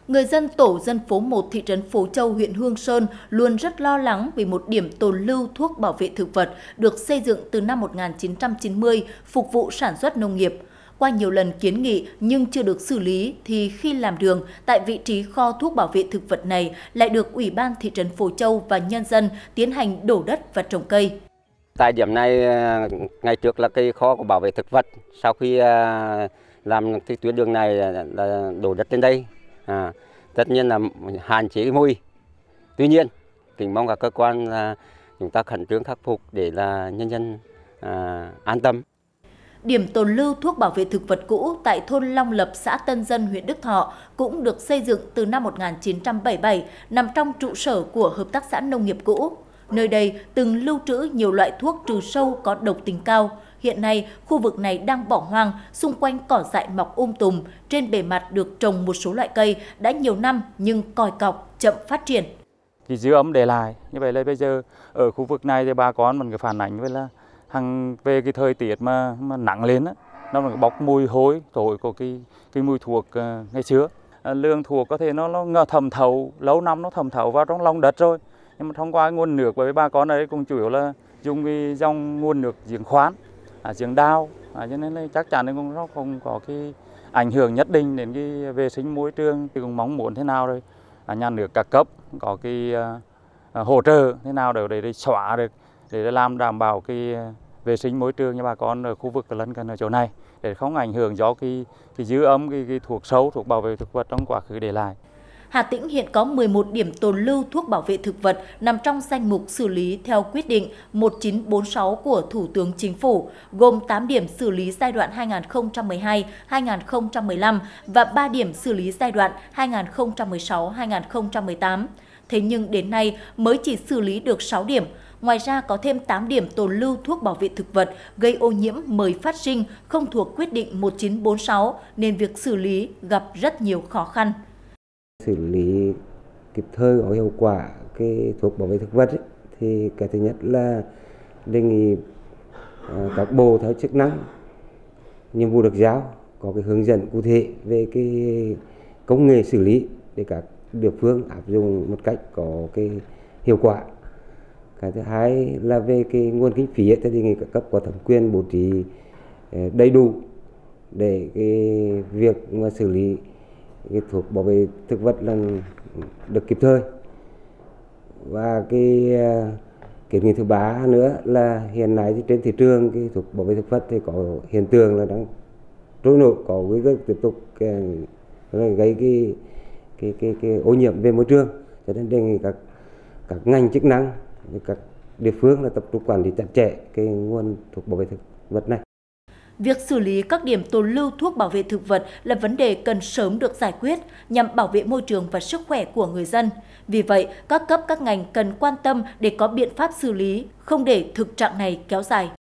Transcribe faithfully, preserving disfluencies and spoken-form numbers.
Người dân tổ dân phố một thị trấn Phố Châu, huyện Hương Sơn luôn rất lo lắng vì một điểm tồn lưu thuốc bảo vệ thực vật được xây dựng từ năm một nghìn chín trăm chín mươi phục vụ sản xuất nông nghiệp. Qua nhiều lần kiến nghị nhưng chưa được xử lý thì khi làm đường, tại vị trí kho thuốc bảo vệ thực vật này lại được Ủy ban thị trấn Phố Châu và nhân dân tiến hành đổ đất và trồng cây. Tại điểm này, ngày trước là cây kho của bảo vệ thực vật, sau khi làm cái tuyến đường này là đổ đất lên đây. À, tất nhiên là hạn chế cái mùi. Tuy nhiên, kính mong các cơ quan là chúng ta khẩn trương khắc phục để là nhân dân à, an tâm. Điểm tồn lưu thuốc bảo vệ thực vật cũ tại thôn Long Lập, xã Tân Dân, huyện Đức Thọ cũng được xây dựng từ năm một nghìn chín trăm bảy mươi bảy, nằm trong trụ sở của Hợp tác xã nông nghiệp cũ. Nơi đây từng lưu trữ nhiều loại thuốc trừ sâu có độc tính cao. Hiện nay, khu vực này đang bỏ hoang, xung quanh cỏ dại mọc um tùm, trên bề mặt được trồng một số loại cây đã nhiều năm nhưng còi cọc, chậm phát triển. Cái dư âm để lại, như vậy là bây giờ ở khu vực này thì bà con mình cái phản ánh với là hàng về cái thời tiết mà, mà nặng lên á, nó bốc mùi hôi thối của cái cái mùi thuốc uh, ngày xưa. À, lương thuốc có thể nó nó thẩm thấu lâu năm, nó thẩm thấu vào trong lòng đất rồi, nhưng mà thông qua nguồn nước với bà con ấy cũng chủ yếu là dùng cái dòng nguồn nước giếng khoan, à, giếng đào, à, cho nên là chắc chắn là cũng nó không có cái ảnh hưởng nhất định đến cái vệ sinh môi trường. Thì cũng mong muốn thế nào rồi à, nhà nước các cấp có cái uh, hỗ trợ thế nào để để, để xóa được, để làm đảm bảo cái vệ sinh môi trường cho bà con ở khu vực lân cận ở chỗ này, để không ảnh hưởng do cái, cái dư âm, cái, cái thuốc sâu, thuốc bảo vệ thực vật trong quá khứ để lại. Hà Tĩnh hiện có mười một điểm tồn lưu thuốc bảo vệ thực vật nằm trong danh mục xử lý theo quyết định một nghìn chín trăm bốn mươi sáu của Thủ tướng Chính phủ, gồm tám điểm xử lý giai đoạn hai nghìn không trăm mười hai đến hai nghìn không trăm mười lăm và ba điểm xử lý giai đoạn hai nghìn không trăm mười sáu đến hai nghìn không trăm mười tám. Thế nhưng đến nay mới chỉ xử lý được sáu điểm. Ngoài ra có thêm tám điểm tồn lưu thuốc bảo vệ thực vật gây ô nhiễm mới phát sinh không thuộc quyết định một nghìn chín trăm bốn mươi sáu nên việc xử lý gặp rất nhiều khó khăn. Xử lý kịp thời có hiệu quả cái thuốc bảo vệ thực vật ấy, thì cái thứ nhất là đề nghị uh, các bộ theo chức năng nhiệm vụ được giao có cái hướng dẫn cụ thể về cái công nghệ xử lý để các địa phương áp dụng một cách có cái hiệu quả. Cái thứ hai là về cái nguồn kinh phí thì đề nghị các cấp có thẩm quyền bố trí uh, đầy đủ để cái việc mà xử lý cái thuốc bảo vệ thực vật là được kịp thời. Và cái kiến nghị thứ ba nữa là hiện nay thì trên thị trường cái thuốc bảo vệ thực vật thì có hiện tượng là đang trôi nổi, có nguy cơ tiếp tục gây cái cái cái cái ô nhiễm về môi trường, cho nên đề nghị các các ngành chức năng, các địa phương là tập trung quản lý chặt chẽ cái nguồn thuốc bảo vệ thực vật này. Việc xử lý các điểm tồn lưu thuốc bảo vệ thực vật là vấn đề cần sớm được giải quyết nhằm bảo vệ môi trường và sức khỏe của người dân. Vì vậy, các cấp các ngành cần quan tâm để có biện pháp xử lý, không để thực trạng này kéo dài.